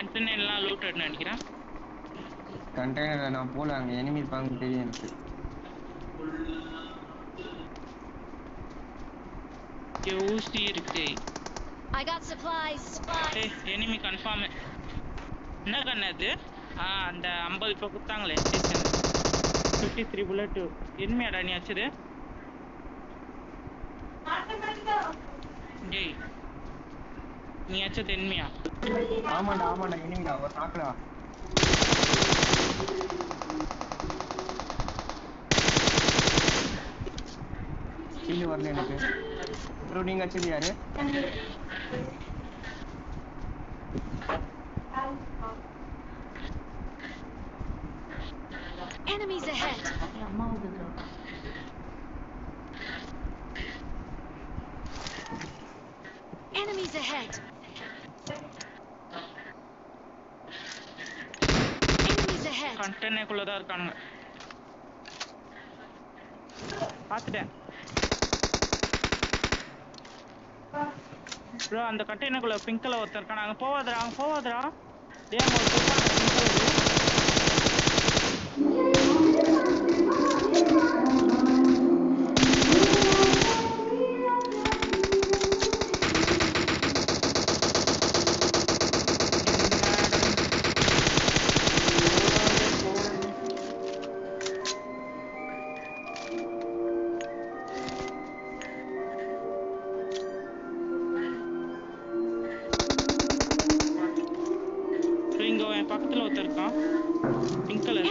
கண்டெய்னர்லாம் loot எடுன்னு நினைக்கிறேன். Container நான் போல, அங்க எனிமி இருப்பாங்க தெரியும் எனக்கு. ஊசி இருக்கு. I got supplies. ஏய் எனிமி கன்ஃபார்ம். என்ன கண்ணு அது? அந்த 50 இப்போ குத்தாங்களே 53 புல்லட். எனிமியாடா நீ அடிச்சது? டேய் நீ அடிச்சது எனிமியா? ஆமாண்டா எனிமிடா, ஒரு நாக்குடா. கீழே வரல எனக்கு. ப்ரோ நீங்க அடிச்சது யாரு? Enemies ahead. Enemies ahead. Enemies ahead. கண்டெய்னருக்குள்ள தான் இருக்கானுங்க. பாத்துட்டேன். ப்ரோ அந்த கண்டெய்னருக்குள்ள பிங்க் கலர் ஒருத்தர் இருக்கான். அங்க போவாதடா. டேய் அங்க ஒருத்தர் இருக்கான் பிங்க் கலர். பக்கத்துல ஒருத்தர் இருக்கான் பிங்க் கலர்.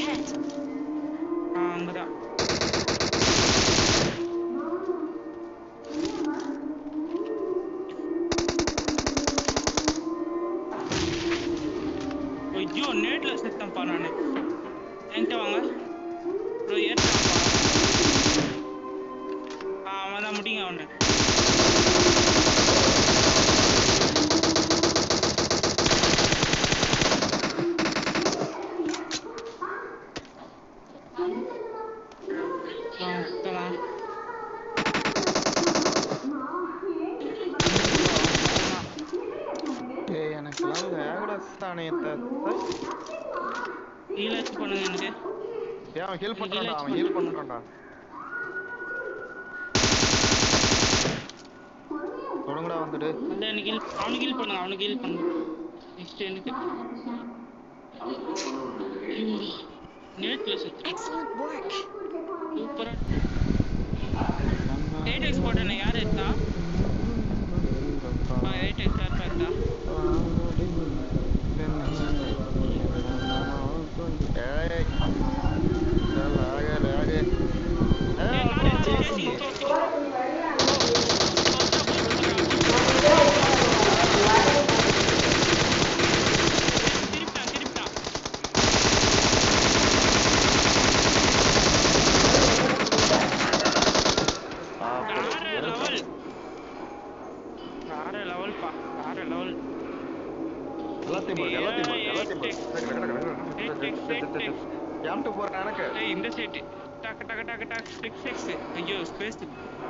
அங்கதான். ஐயோ நேட்ல செத்தம்பா நானு. என்கிட்ட வாங்க ப்ரோ. ஏற்றாப்பா அவன் தான் முடிங்க அவனு. எனக்குலாம் வேகடஸ் தானே ஹீல் பண்ணுங்க எனக்கு. அவன் ஹீல் பண்றான்டா. தொடங்கடா வந்துடு. அந்த எனக்கு அவனுக்கு ஹீல் பண்ணுங்க. நெக்ஸ்ட் எனக்கு நேட்ல செத்து. Excellent work. சூப்பரா. 8x போட்டேனே யார் எடுத்தா? 8x யார் பார்த்தா? இந்த செட் டக் டக் டக் டக் 6 ஐயோ ஸ்பேஸ்.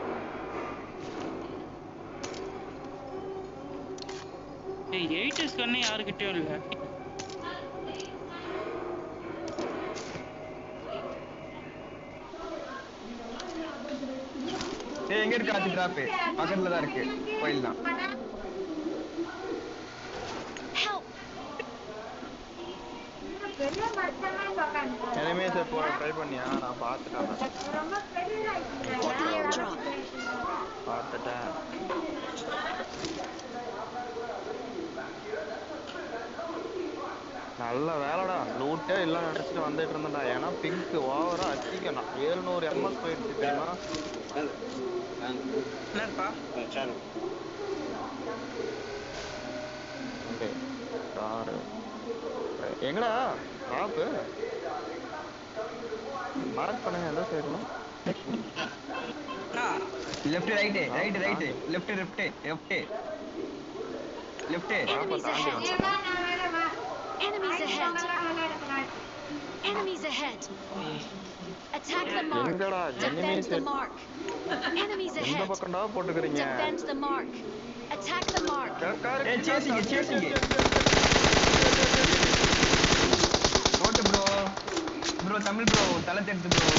ஏய் 8s கண்ணே யாருக்கிட்டயும் இல்ல. ஏய் எங்க இருக்கு அந்த டிராப்? பக்கத்துல தான் இருக்கு. போயிடலாம். எனிமீஸ் போற ட்ரை பண்ணியா? நான் பார்த்துட்டேன். நல்ல வேலைடா. லூட்டே எல்லாம் நினைச்சிட்டு வந்துட்டு இருந்தேன்டா. ஏன்னா பிங்க் ஓவரா அடிக்கணும். 700 ms போயிடுச்சு தெரியுமா? என்னப்பா எங்கடா டாப் மார்க் பண்ணுங்க. எந்த சைடுல? Left right left Enemies ahead. Attack the mark. Defend the mark. Enemies ahead. எந்த பக்கம்டா போட்டுக்கறீங்க? Defend the mark. Attack the mark. chasing ஓட்டு ப்ரோ ப்ரோ தமிழ் ப்ரோ தலை தெரிஞ்சு ப்ரோ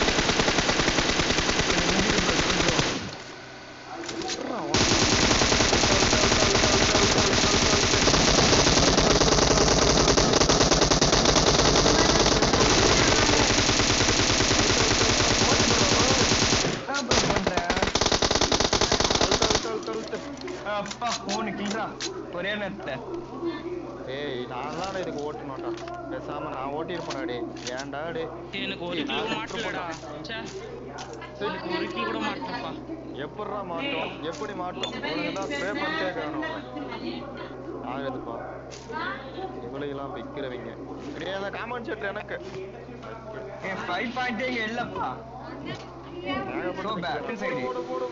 அப்பா போன் கில்றா ஒரே நேரத்துல. ஏய் நான் இதுக்கு ஓட்டணும்டா. பேசாம நான் ஓட்டிருப்பேன்டா டே. ஏன்டா டே. எனக்கு ஒரு கிலோ மாட்டலடா. எனக்கு ஒரு கிலோ கூட மாட்டலப்பா. எப்படிடா மாட்டோம்? எப்படி மாட்டோம்? உனக்கு தான் ஸ்ப்ரே பண்ணிட்டே காணும்ல. ஆகுதுப்பா. இவளையெல்லாம் விக்கிறவங்க. டேய் அந்த காமெண்ட் செட்ல எனக்கு. ஏ 5 பாயிண்ட் இங்க இல்லப்பா. Bro back side. போடு.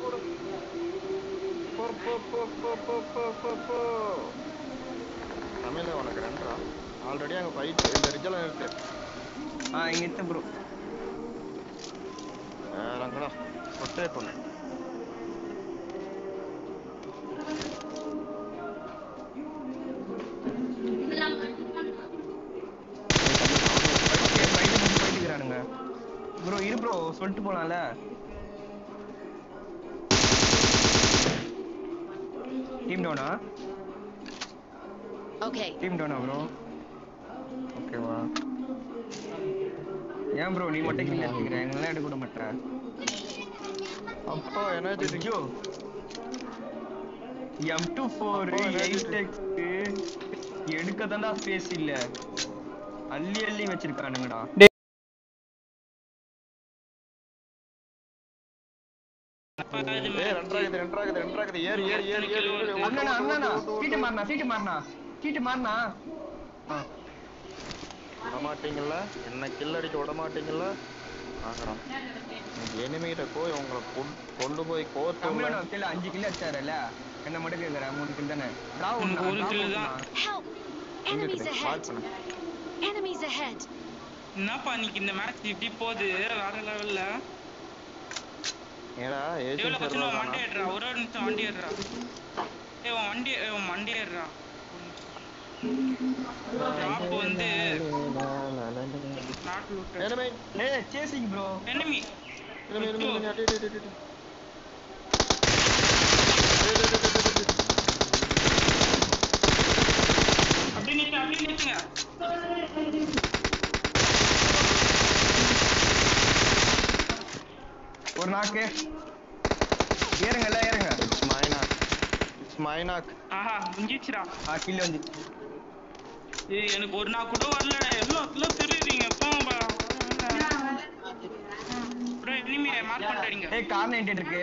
போ. தமிழ்ல உனக்கு ரெண்டரா. ஆல்ரெடி அங்க ஃபைட் இந்த ரிஜ்ல இருக்கு. இங்க இருக்கு ப்ரோ. ரங்கடா ரொட்டேட் பண்ணு. ஃபைட்டுக்குறானுங்க. ப்ரோ இரு ப்ரோ சொல்லிட்டு போலாம்ல. டீம் டவுனா? ஓகே. டீம் டவுனா ப்ரோ? ஓகேவா? ஏன் ப்ரோ நீ மட்டும் கில் எடுத்துக்கிற? எங்கெல்லாம் எடுக்க விட மாட்டேற? அப்பா எனர்ஜி ஐயோ M24 8x எடுக்க தான்டா ஸ்பேஸ் இல்ல. அள்ளி வச்சிருக்கானுங்கடா. ஏய் ரெண்டராகுது ஏறு அண்ணா சீட்டு மாறனா விட மாட்டீங்கல்ல. என்ன கில் அடிக்க விட மாட்டீங்கல்ல. ஆகறான் எனிமிட்ட போய் உங்களை கொண்டு போய் கோர்ட் தமிழோட கில் 5 கில் அடிச்சாருல. என்ன மட்டும் கேக்குற 3 கில் தானே. டிராவ் ஒரு கில் தான். Enemies ahead. என்னப்பா இன்னைக்கு இந்த மேட்ச் இப்படி போகுது வேற லெவல்ல. ஏடா ஏசியன் சர்வர் சர்வர் வண்டி ஏறா. ஒரு நிமிஷம் வண்டி ஏறா. வண்டி ஏறா. டாப் வந்து நாட் லூட். ஏய் சேசிங் ப்ரோ. எனிமி அப்படி நிறுத்துங்க. ஒரு நாக்கு ஏறுங்க. It's my knock. ஆஹா முடிஞ்சிச்சுடா. கில் வந்து. ஏய் எனக்கு ஒரு நாள் கூட வரலடா. எல்லாம் தெரியுறீங்க போங்கப்பா. ப்ரோ எனிமி மார்க் பண்ணிட்டீங்க. ஏய் கார் 98 இருக்கு.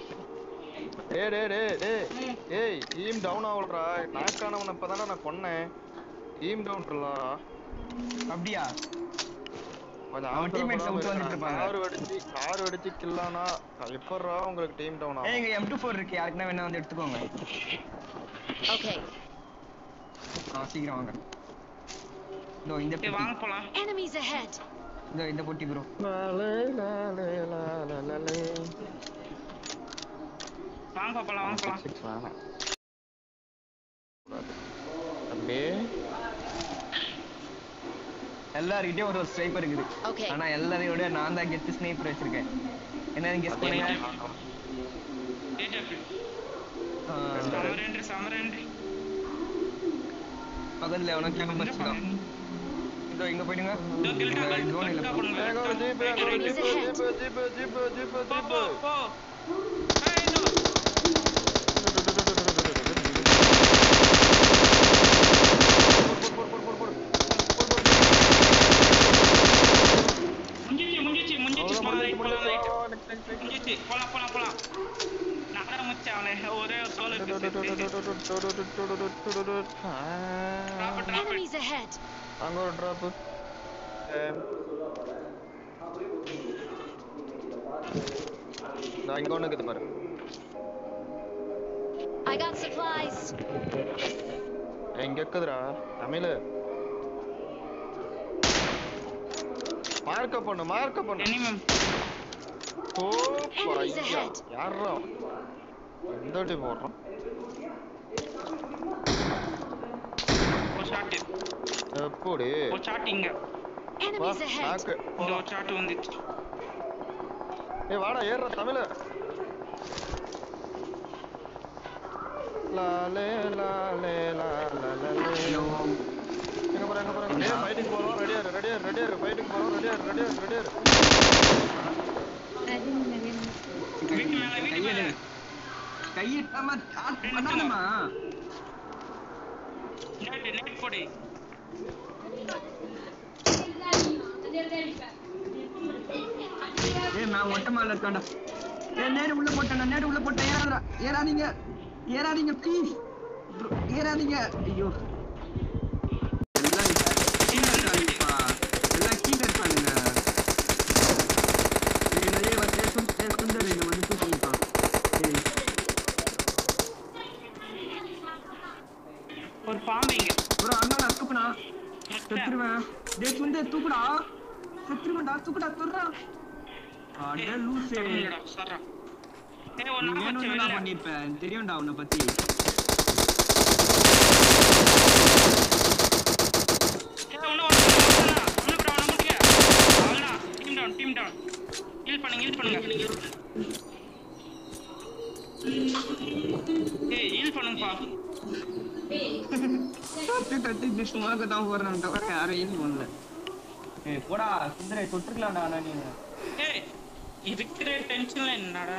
ஏய் டீம் டவுன் ஆவல்றா. நாக் ஆனவன இப்பதானே நான் கொன்னேன். டீம் டவுன்றா. அப்படியே கொஞ்சம் அவன் டீம்மேட்ஸ் ஆவரப்படாம அவுட் வந்துட்டு இருக்கான். இருப்பாங்க. கார் வெடிச்சு கில்லானா எப்பறா உங்களுக்கு டீம் டவுன் ஆகும்? ஏய் இங்க M24 இருக்கு. யாருக்குனா வேணா வந்து எடுத்துக்கோங்க. ஓகே. சீக்கிரம் வாங்க. இந்த வாங்க போலாம். Enemies ahead. இந்த பொட்டி ப்ரோ. வாங்க போலாம். தம்பி எல்லார்கிட்டயும் ஒரு ஸ்னைப்பர் இருக்குது. ஆனா எல்லாரையோட நான் தான் கெத்து ஸ்னைப்பர் வச்சிருக்கேன். என்னன்னு கெஸ் பண்ணுங்க. சமரேன்றி பக்கத்துல எவனோ கேம் வச்சிருக்கான். இங்க போயிடுங்க. ஜோன் இல்ல போ. முடிஞ்சிச்சு. போலாம். நகர முச்சா அவனே ஒரே சோலோ Enemies ahead. அங்க ஒரு டிராப். நான் இங்க ஒண்ணு இருக்குது பாரு. I got supplies. எங்க இருக்குதுடா தமிழ்? மார்க் பண்ணு. ஓ யாரா இந்த டீம் போடுறோம். ஒரு ஷாட். எப்படி ஒரு சாட் இங்க Enemies ahead. நாக்கு இங்க ஒரு சாட் வந்துச்சு. ஏய் வாடா ஏறுற தமிழ் லாலே லாலே லாலே எங்க போறோம் டேய் ஃபைட்டிங் போறோம் ரெடியா ஃபைட்டிங் போறோம் ரெடியா வீட்டு மேல கையிட்டாம ஸ்டார்ட் பண்ணணுமா நெட் போடு. ஏய் நான் ஒட்டமால இருக்கேன்டா. ஏய் நேரா உள்ள போட்டேன் ஏறாதீங்க ப்ளீஸ் ஏறாதீங்க. ஐயோ எல்லாம் கீழே இருப்பானுங்க. சுந்தர் இங்க வந்து தூக்கிட்டான். ஒரு பாம்பு இங்க ப்ரோ அண்ணா நான் தூக்குனா செத்துருவேன். டேய் சுந்தர் தூக்குடா செத்துருவேன்டா தூக்குடா துறா. அட லூசே சரா. ஏய் ஒண்ணு வச்சு என்ன பண்ணிப்பேன் தெரியும்டா உன்னை பத்தி. ஏய் ஒண்ணு ப்ரோ நமக்கு அவ்வளவுதான். டீம் டவுன் ஹீல் பண்ணுங்க. ஏய் ஹீல் பண்ணுங்கப்பா. தட்டி சும்மாக்க தான் போறேன் தவிர யாரும் ஹீல் பண்ணல. ஏய் போடா சுந்தரே தொட்டுக்கலாம்டா அண்ணா நீ. ஏய் இருக்கிற டென்ஷன்ல என்னடா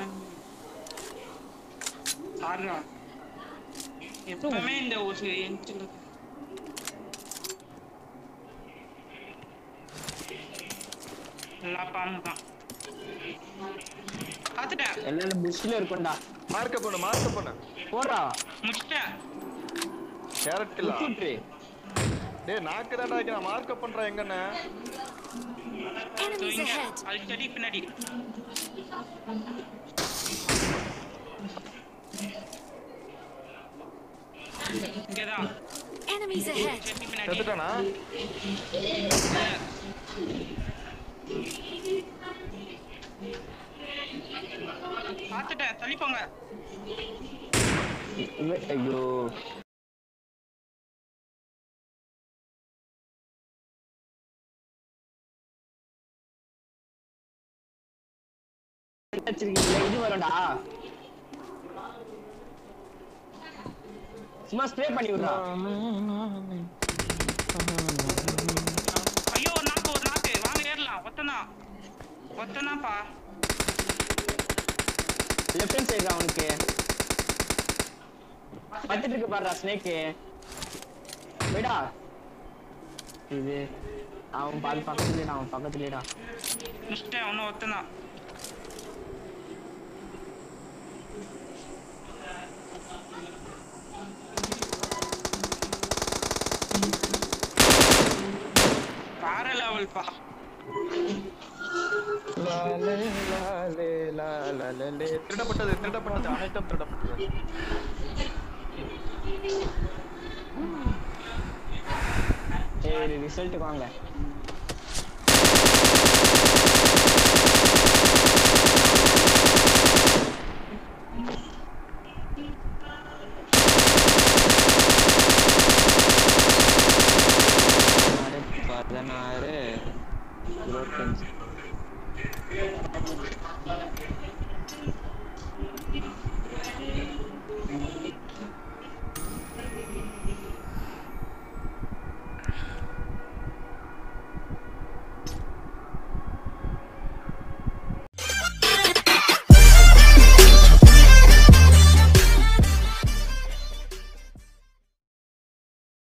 சாரா எப்பவுமே இந்த ஒரு என்ட்ல எல்லாம் பாம்பு தான் பாத்துட்டேன். எல்லாம் புஷ்ல இருக்கும்டா. மார்க் பண்ணு போடா முடிச்சிட்டேன். கேரட் கில்லா சுட்ரு. டேய் நாக்கு தான்டா வைக்க நான் மார்க் பண்றேன் எங்கண்ணே. Enemies ahead. அது செடி பின்னாடி இங்கதான் Enemies ahead. செடி பின்னாடி செத்துட்டானா பாத்துட்டேன். தள்ளிப்போங்க. ஐயோ இது வரும்டா. சும்மா ஸ்ப்ரே பண்ணி விடுறா. ஐயோ ஒரு நாக்கு வாங்க ஏறலாம். ஒத்தனாப்பா லெஃப்ட் ஹேண்ட் சைடு அவனுக்கு பத்துட்டு இருக்கு பாருடா ஸ்னேக். விடா இது அவன் பக்கத்துலடா. முடிச்சிட்டேன். ஒன்னும் ஒத்தனா வேற லெவல் பா. திருடப்பட்டது அனைத்தும் திருடப்பட்டது. சரி ரிசல்ட் வாங்க.